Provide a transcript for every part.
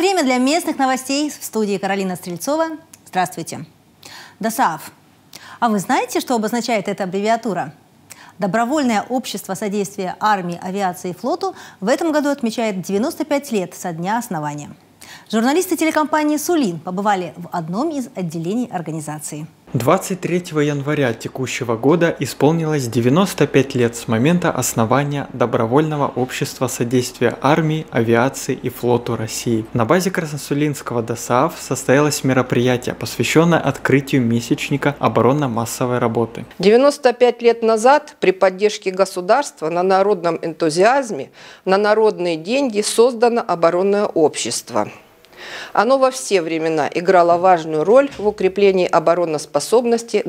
Время для местных новостей. В студии Каролина Стрельцова. Здравствуйте. ДОСААФ. А вы знаете, что обозначает эта аббревиатура? Добровольное общество содействия армии, авиации и флоту в этом году отмечает 95 лет со дня основания. Журналисты телекомпании «Сулин» побывали в одном из отделений организации. 23 января текущего года исполнилось 95 лет с момента основания Добровольного общества содействия армии, авиации и флоту России. На базе Красносулинского ДОСААФ состоялось мероприятие, посвященное открытию месячника оборонно-массовой работы. 95 лет назад при поддержке государства на народном энтузиазме, на народные деньги создано оборонное общество. Оно во все времена играло важную роль в укреплении обороноспособности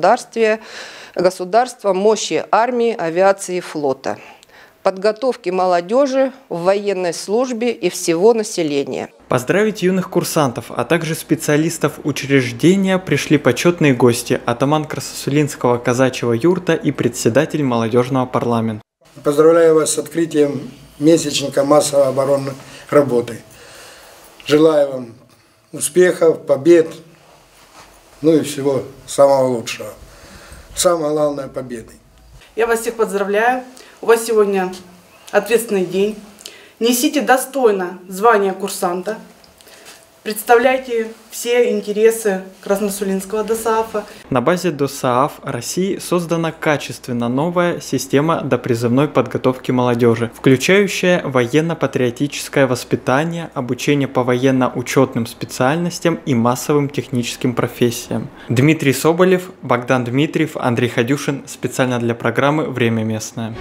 государства, мощи армии, авиации и флота, подготовки молодежи в военной службе и всего населения. Поздравить юных курсантов, а также специалистов учреждения пришли почетные гости, атаман Красносулинского казачьего юрта и председатель молодежного парламента. Поздравляю вас с открытием месячника массовой оборонной работы. Желаю вам успехов, побед, ну и всего самого лучшего. Самое главное – победы. Я вас всех поздравляю. У вас сегодня ответственный день. Несите достойно звание курсанта. Представляйте все интересы Красносулинского ДОСААФа. На базе ДОСААФ России создана качественно новая система допризывной подготовки молодежи, включающая военно-патриотическое воспитание, обучение по военно-учетным специальностям и массовым техническим профессиям. Дмитрий Соболев, Богдан Дмитриев, Андрей Ходюшин. Специально для программы «Время местное».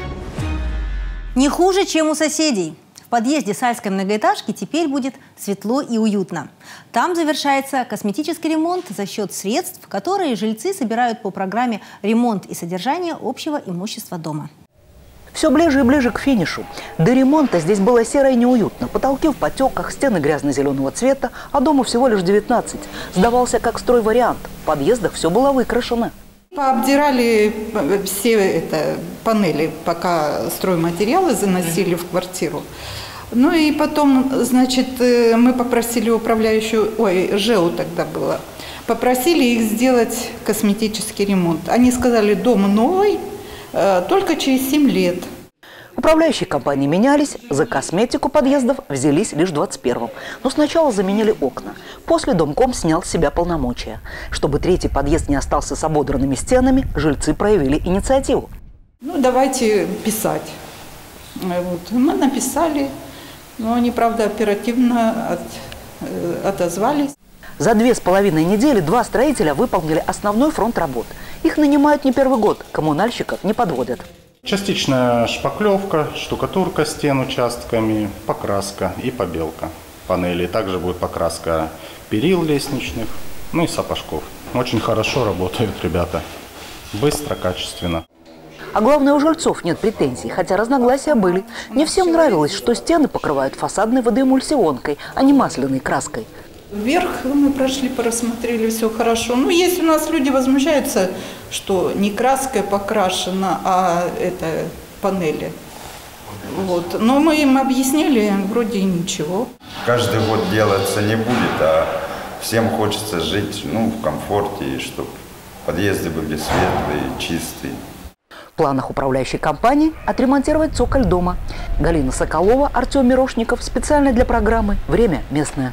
Не хуже, чем у соседей. В подъезде Сальской многоэтажки теперь будет светло и уютно. Там завершается косметический ремонт за счет средств, которые жильцы собирают по программе «Ремонт и содержание общего имущества дома». Все ближе и ближе к финишу. До ремонта здесь было серо и неуютно. Потолки в потеках, стены грязно-зеленого цвета, а дому всего лишь 19. Сдавался как стройвариант. В подъездах все было выкрашено. Пообдирали все панели, пока стройматериалы заносили в квартиру. Ну и потом, значит, мы попросили управляющую, ЖЭУ тогда было, попросили их сделать косметический ремонт. Они сказали, дом новый, только через 7 лет. Управляющие компании менялись, за косметику подъездов взялись лишь в 21-м. Но сначала заменили окна. После Домком снял с себя полномочия. Чтобы третий подъезд не остался с ободранными стенами, жильцы проявили инициативу. Ну, давайте писать. Вот. Мы написали, но они, правда, оперативно отозвались. За 2,5 недели 2 строителя выполнили основной фронт работ. Их нанимают не первый год, коммунальщиков не подводят. Частичная шпаклевка, штукатурка стен участками, покраска и побелка панелей. Также будет покраска перил лестничных, ну и сапожков. Очень хорошо работают ребята. Быстро, качественно. А главное, у жильцов нет претензий, хотя разногласия были. Не всем нравилось, что стены покрывают фасадной водоэмульсионкой, а не масляной краской. Вверх мы прошли, просмотрели, все хорошо. Ну, если у нас люди возмущаются, что не краской покрашена, а это панели. Вот. Но мы им объяснили, вроде ничего. Каждый год делаться не будет, а всем хочется жить в комфорте, и чтобы подъезды были светлые, чистые. В планах управляющей компании отремонтировать цоколь дома. Галина Соколова, Артем Мирошников. Специально для программы «Время местное».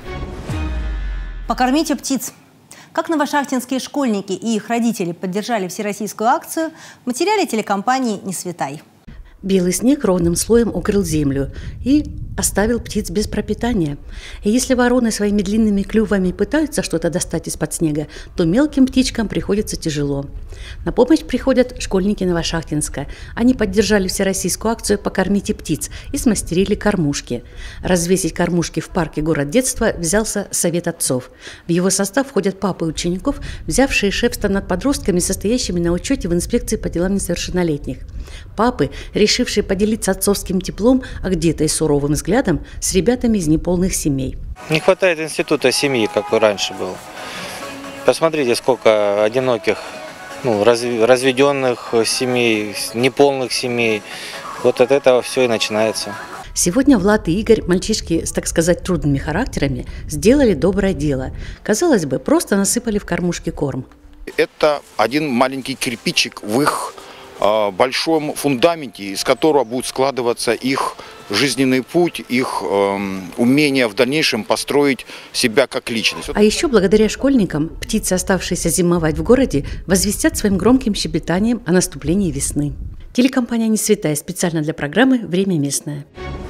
Покормите птиц. Как новошахтинские школьники и их родители поддержали всероссийскую акцию, в материале телекомпании «Не светай». Белый снег ровным слоем укрыл землю и оставил птиц без пропитания. И если вороны своими длинными клювами пытаются что-то достать из-под снега, то мелким птичкам приходится тяжело. На помощь приходят школьники Новошахтинска. Они поддержали всероссийскую акцию «Покормите птиц» и смастерили кормушки. Развесить кормушки в парке «Город детства» взялся Совет отцов. В его состав входят папы учеников, взявшие шефство над подростками, состоящими на учете в инспекции по делам несовершеннолетних. Папы, решившие поделиться отцовским теплом, а где-то и суровым взглядом, с ребятами из неполных семей. Не хватает института семьи, как и раньше было. Посмотрите, сколько одиноких, разведенных семей, неполных семей. Вот от этого все и начинается. Сегодня Влад и Игорь, мальчишки с, так сказать, трудными характерами, сделали доброе дело. Казалось бы, просто насыпали в кормушки корм. Это один маленький кирпичик в их большом фундаменте, из которого будет складываться их жизненный путь, их умение в дальнейшем построить себя как личность. А еще благодаря школьникам птицы, оставшиеся зимовать в городе, возвестят своим громким щебетанием о наступлении весны. Телекомпания «Не святая» специально для программы «Время местное».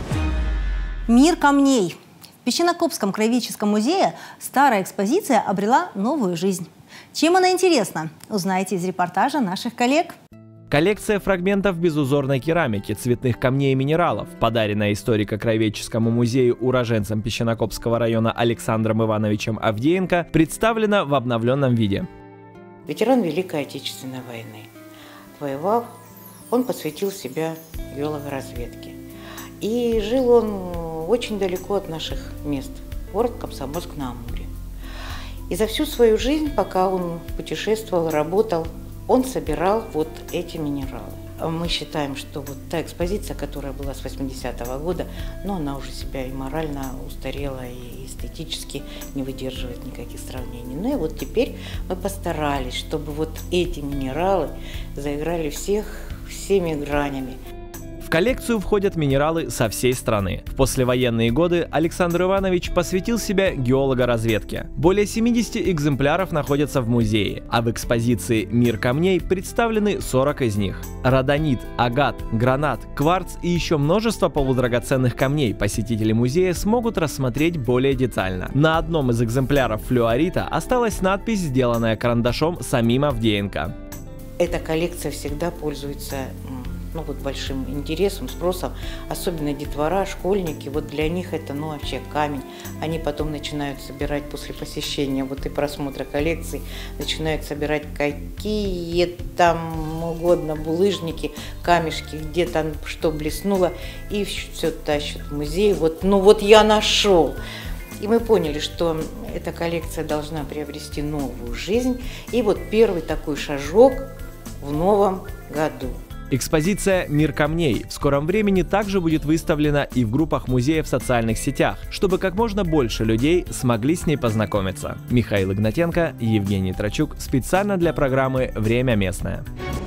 Мир камней. В Песчинокопском краеведческом музее старая экспозиция обрела новую жизнь. Чем она интересна, узнаете из репортажа наших коллег. Коллекция фрагментов безузорной керамики, цветных камней и минералов, подаренная историко-краеведческому музею уроженцам Песчинокопского района Александром Ивановичем Авдеенко, представлена в обновленном виде. Ветеран Великой Отечественной войны. Воевал, он посвятил себя геологоразведке. И жил он очень далеко от наших мест, город Комсомольск-на-Амуре. И за всю свою жизнь, пока он путешествовал, работал, он собирал вот эти минералы. Мы считаем, что вот та экспозиция, которая была с 80-го года, но она уже себя и морально устарела, и эстетически не выдерживает никаких сравнений. Ну и вот теперь мы постарались, чтобы вот эти минералы заиграли всеми гранями. В коллекцию входят минералы со всей страны. В послевоенные годы Александр Иванович посвятил себя геологоразведке. Более 70 экземпляров находятся в музее, а в экспозиции «Мир камней» представлены 40 из них. Родонит, агат, гранат, кварц и еще множество полудрагоценных камней посетители музея смогут рассмотреть более детально. На одном из экземпляров флюорита осталась надпись, сделанная карандашом самим Авдеенко. Эта коллекция всегда пользуется большим интересом, спросом, особенно детвора, школьники, вот для них это вообще камень. Они потом начинают собирать после посещения и просмотра коллекции, начинают собирать какие там угодно булыжники, камешки, где там что блеснуло, и все тащат в музей. Я нашел. И мы поняли, что эта коллекция должна приобрести новую жизнь. И первый такой шажок в новом году. Экспозиция «Мир камней» в скором времени также будет выставлена и в группах музея в социальных сетях, чтобы как можно больше людей смогли с ней познакомиться. Михаил Игнатенко, Евгений Трачук, специально для программы «Время местное».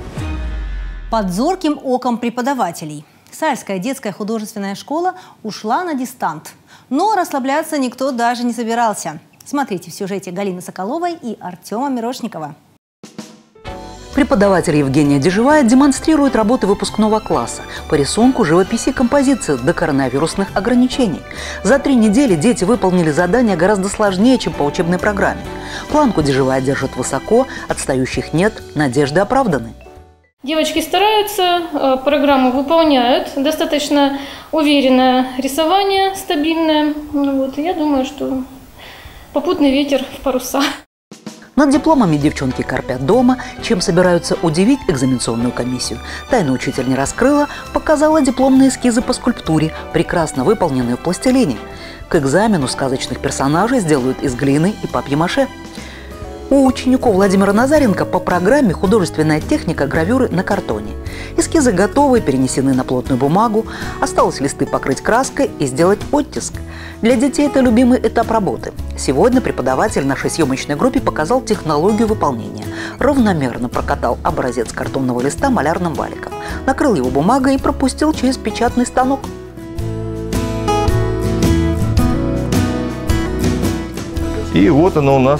Под зорким оком преподавателей Сальская детская художественная школа ушла на дистант. Но расслабляться никто даже не собирался. Смотрите в сюжете Галины Соколовой и Артема Мирошникова. Преподаватель Евгения Дежевая демонстрирует работы выпускного класса по рисунку, живописи и композиции до коронавирусных ограничений. За 3 недели дети выполнили задания гораздо сложнее, чем по учебной программе. Планку Дежевая держит высоко, отстающих нет, надежды оправданы. Девочки стараются, программу выполняют, достаточно уверенное рисование, стабильное. Я думаю, что попутный ветер в паруса. Над дипломами девчонки корпят дома, чем собираются удивить экзаменационную комиссию. Тайну учитель не раскрыла, показала дипломные эскизы по скульптуре, прекрасно выполненные в пластилине. К экзамену сказочных персонажей сделают из глины и папье-маше. У учеников Владимира Назаренко по программе художественная техника гравюры на картоне. Эскизы готовы, перенесены на плотную бумагу, осталось листы покрыть краской и сделать оттиск. Для детей это любимый этап работы. Сегодня преподаватель нашей съемочной группе показал технологию выполнения. Равномерно прокатал образец картонного листа малярным валиком, накрыл его бумагой и пропустил через печатный станок. И вот оно у нас.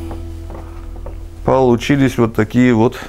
Получились вот такие вот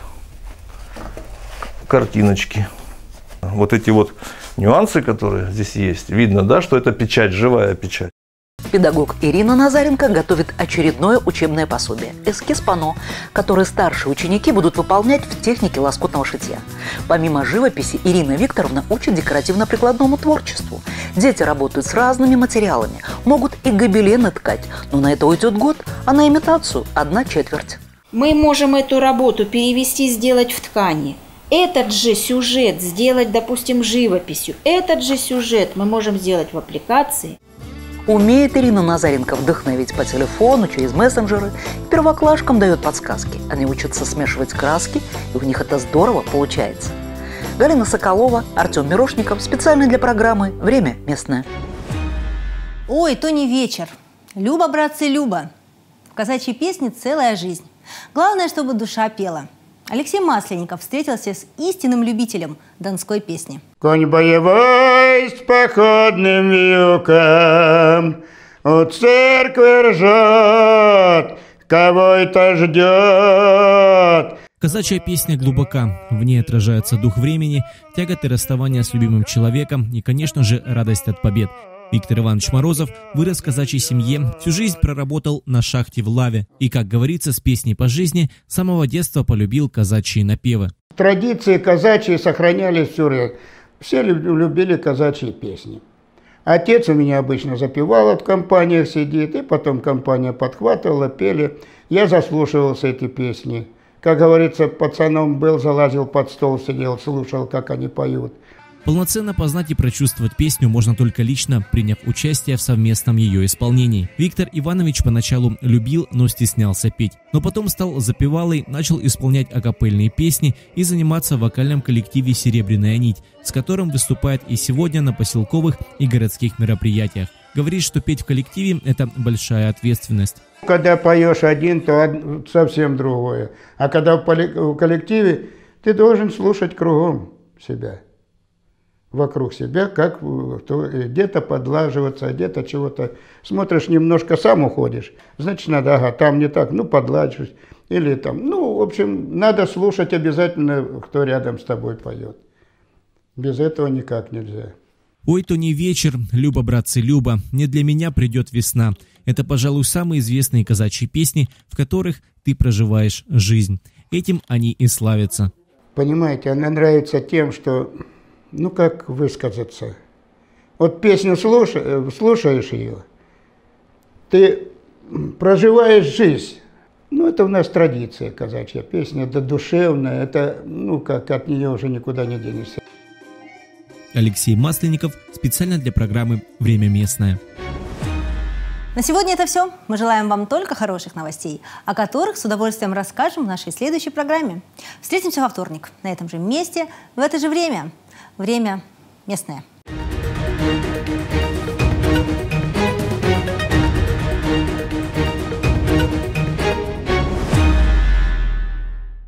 картиночки. Вот эти вот нюансы, которые здесь есть, видно, да, что это печать, живая печать. Педагог Ирина Назаренко готовит очередное учебное пособие – эскиз панно, который старшие ученики будут выполнять в технике лоскутного шитья. Помимо живописи, Ирина Викторовна учит декоративно-прикладному творчеству. Дети работают с разными материалами, могут и гобелены ткать, но на это уйдет год, а на имитацию – 1/4. Мы можем эту работу перевести, сделать в ткани. Этот же сюжет сделать, допустим, живописью. Этот же сюжет мы можем сделать в аппликации. Умеет Ирина Назаренко вдохновить по телефону, через мессенджеры. Первоклашкам дает подсказки. Они учатся смешивать краски, и у них это здорово получается. Галина Соколова, Артем Мирошников. Специально для программы «Время местное». Ой, то не вечер. Люба, братцы, Люба. В казачьей песне целая жизнь. Главное, чтобы душа пела. Алексей Масленников встретился с истинным любителем донской песни. Конь боевой с походным вьюком у церкви ржет, кого-то ждет. Казачья песня глубока. В ней отражается дух времени, тяготы расставания с любимым человеком и, конечно же, радость от побед. Виктор Иванович Морозов вырос в казачьей семье, всю жизнь проработал на шахте в Лаве и, как говорится, с песней по жизни, с самого детства полюбил казачьи напевы. Традиции казачьи сохранялись всю жизнь. Все любили казачьи песни. Отец у меня обычно запевал, в компаниях сидит, и потом компания подхватывала, пели. Я заслушивался эти песни. Как говорится, пацаном был, залазил под стол, сидел, слушал, как они поют. Полноценно познать и прочувствовать песню можно только лично, приняв участие в совместном ее исполнении. Виктор Иванович поначалу любил, но стеснялся петь. Но потом стал запевалой, начал исполнять акапельные песни и заниматься в вокальном коллективе «Серебряная нить», с которым выступает и сегодня на поселковых и городских мероприятиях. Говорит, что петь в коллективе – это большая ответственность. Когда поешь один, то совсем другое. А когда в коллективе, ты должен слушать кругом себя. Вокруг себя, как где-то подлаживаться, где-то чего-то. Смотришь, немножко сам уходишь, значит, надо, ага, там не так, ну, подлаживаюсь. Или там, ну, в общем, надо слушать обязательно, кто рядом с тобой поет. Без этого никак нельзя. «Ой, то не вечер, Люба, братцы, Люба, не для меня придет весна». Это, пожалуй, самые известные казачьи песни, в которых ты проживаешь жизнь. Этим они и славятся. Понимаете, она нравится тем, что... Ну, как высказаться? Вот песню слушаешь ее, ты проживаешь жизнь. Ну, это у нас традиция казачья песня, это душевная, это, ну, как от нее уже никуда не денешься. Алексей Масленников специально для программы «Время местное». На сегодня это все. Мы желаем вам только хороших новостей, о которых с удовольствием расскажем в нашей следующей программе. Встретимся во вторник на этом же месте, в это же время. Время местное.